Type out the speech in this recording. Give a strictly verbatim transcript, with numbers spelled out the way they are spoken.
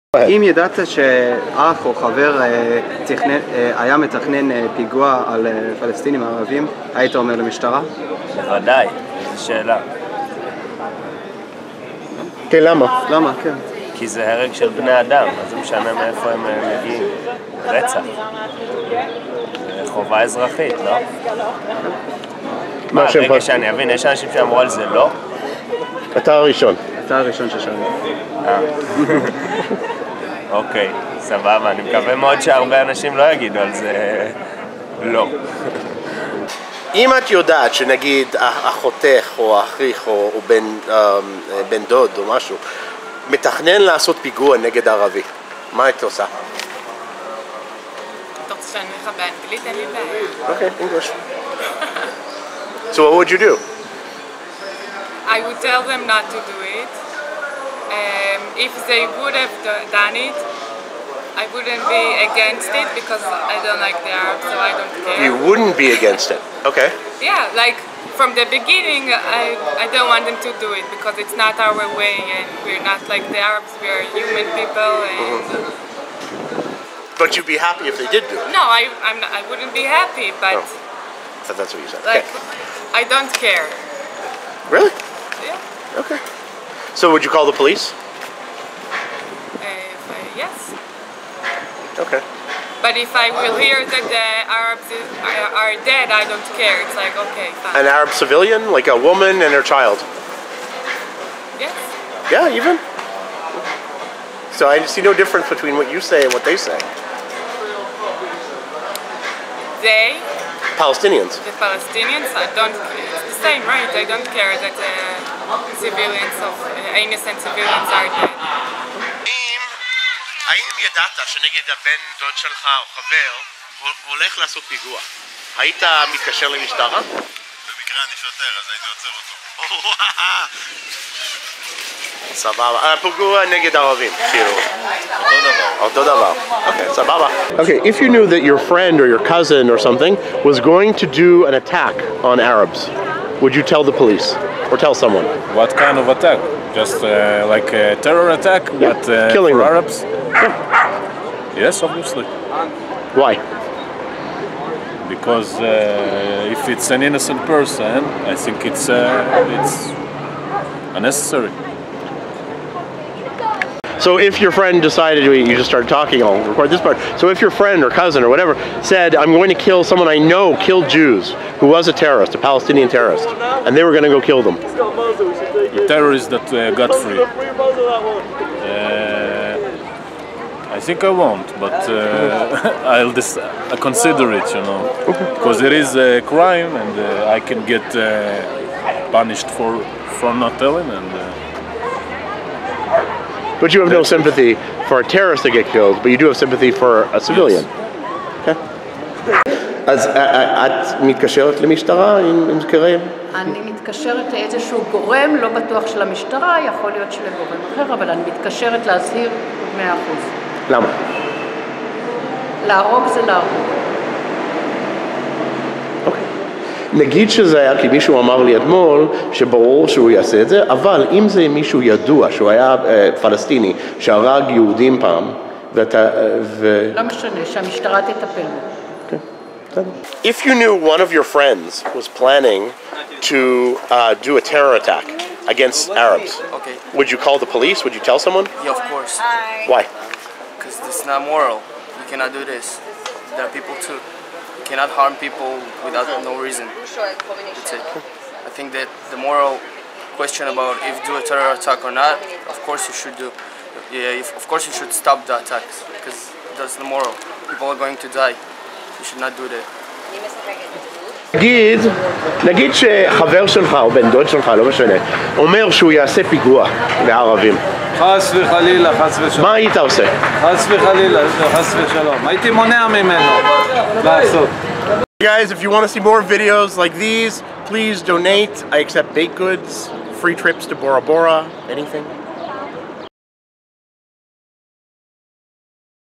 אם ידעת שאח או חבר היה מתכנן פיגוע על פלסטינים ערבים, היית אומר למשטרה? בוודאי, זו שאלה. כן, למה? למה? כן. כי זה הרג של בני אדם, אז זה משנה מאיפה הם מגיעים. רצח. חובה אזרחית, לא? מה, רגע שאני אבין, יש אנשים שאמרו על זה לא? אתה הראשון. אתה הראשון ששאלתי. אה. אוקיי, סבבה, אני מקווה מאוד שהרבה אנשים לא יגידו על זה לא. אם את יודעת שנגיד אחותך או אחיך או בן, בן דוד או משהו מתכנן לעשות פיגוע נגד ערבי, מה היית עושה? אתה רוצה שאני לך באנגלית? אין לי בעיה. אוקיי, English. So what would you do? I would tell them not to do it. Um, if they would have done it, I wouldn't be against it because I don't like the Arabs, so I don't care. You wouldn't be against it? Okay. Yeah, like from the beginning, I, I don't want them to do it because it's not our way and we're not like the Arabs, we're human people. And mm-hmm. But you'd be happy if they did do it? No, I, I'm not, I wouldn't be happy, but... Oh. So that's what you said. Like, okay. I don't care. Really? Yeah. Okay. So would you call the police? Uh, if I, yes. Okay. But if I will hear that the Arabs is, are, are dead, I don't care. It's like, okay, fine. An Arab civilian? Like a woman and her child? Yes. Yeah, even? So I see no difference between what you say and what they say. They? Palestinians. The Palestinians, I don't, it's the same, right? I don't care that the civilians of, uh, innocent civilians are dead. האם ידעת שנגד הבן דוד שלך או חבר הולך לעשות פיגוע? היית מתקשר למשטרה? במקרה אני שוטר, אז הייתי עוצר אותו. סבבה. פיגוע נגד ערבים, כאילו. אותו דבר. אותו דבר. Okay, סבבה. Okay, if you knew that your friend or your cousin or something was going to do an attack on Arabs, would you tell the police or tell someone? What kind of attack? Just uh, like a terror attack, yeah. but uh, Killing for them. Arabs? Yeah. Yes, obviously. Why? Because uh, if it's an innocent person, I think it's uh, it's unnecessary. So if your friend decided, you just started talking, I'll record this part. So if your friend or cousin or whatever said, I'm going to kill someone I know killed Jews, who was a terrorist, a Palestinian terrorist, and they were going to go kill them. The terrorist that uh, got free. Uh, I think I won't, but uh, I'll dis I consider it, you know, because it is a crime and uh, I can get uh, punished for for not telling. And. Uh, But you have no sympathy for a terrorist to get killed, but you do have sympathy for a civilian. Okay. אז את מתקשרת למשטרה עם זכרים? אני מתקשרת לאיזשהו גורם, לא בטוח של המשטרה, יכול להיות של גורם אחר, אבל אני מתקשרת להזהיר מאה אחוז. למה? להרוג זה להרוג. אוקיי. נגיד שזה היה כי מישהו אמר לי אתמול שברור שהוא יעשה את זה, אבל אם זה מישהו ידוע שהוא היה פלסטיני שהרג יהודים פעם ואתה... לא משנה, שהמשטרה תטפל בו. If you knew one of your friends was planning to uh, do a terror attack against Arabs, okay. Would you call the police? Would you tell someone? Yeah, of course. Why? Because this is not moral. You cannot do this. There are people too. You cannot harm people without no reason. That's it. I think that the moral question about if do a terror attack or not, of course you should do. Yeah, if, of course you should stop the attacks because that's the moral. People are going to die. You should not do that. נגיד, נגיד שחבר שלך או בן דוד שלך, לא משנה, אומר שהוא יעשה פיגוע לערבים. חס וחלילה, חס ושלום. מה היית עושה? חס וחלילה, חס ושלום. הייתי מונע ממנו לעשות. Guys, if you want to see more videos like these, please donate. I accept baked goods, free trips to Bora Bora, anything.